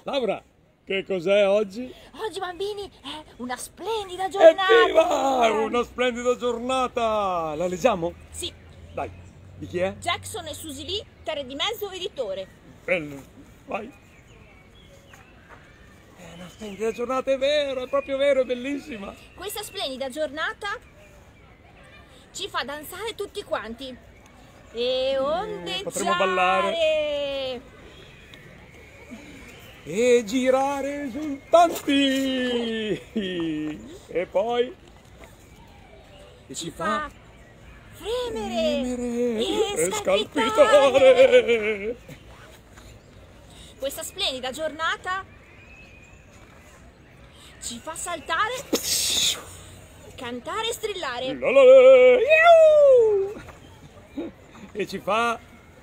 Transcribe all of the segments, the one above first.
Laura, che cos'è oggi? Oggi, bambini, è una splendida giornata! Evviva! Una splendida giornata! La leggiamo? Sì, Dai, di chi è? Jackson e Susy Lee, Terre di Mezzo, editore. Bello, vai! È una splendida giornata, è vero, è proprio vero, è bellissima! Questa splendida giornata ci fa danzare tutti quanti e ondeggiare. Potremmo ballare e girare esultanti! E poi? Che ci fa? Fremere E e scalpitare! Questa splendida giornata ci fa saltare, cantare e strillare. La la la, iu! E ci fa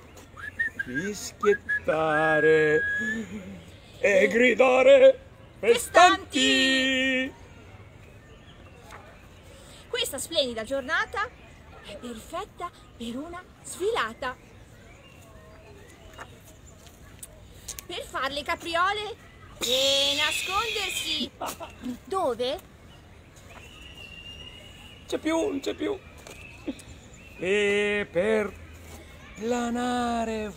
fischiettare e gridare festanti! Questa splendida giornata è perfetta per una sfilata. Per fare le capriole e nascondersi. Dove? C'è più, non c'è più. E per planare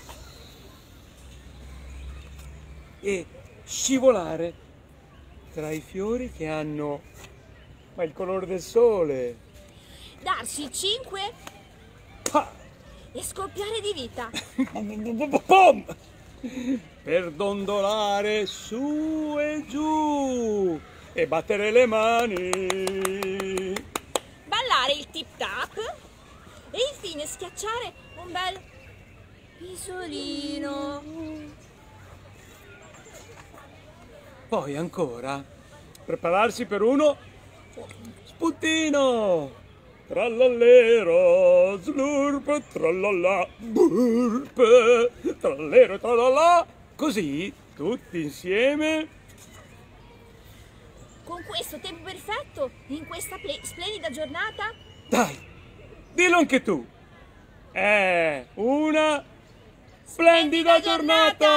e scivolare tra i fiori che hanno il colore del sole. Darsi 5 Pa! e scoppiare di vita. Pom! Per dondolare su e giù e battere le mani. Ballare il tip tap e infine schiacciare un bel pisolino. Poi ancora prepararsi per uno spuntino. Trallallero, slurp, trallallà, burp, trallero, trallallà. Così, tutti insieme. Con questo tempo perfetto, in questa splendida giornata, Dai, dillo anche tu. È una splendida giornata!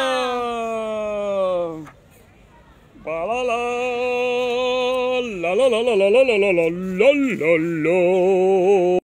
La la la la la la la la la la la la la.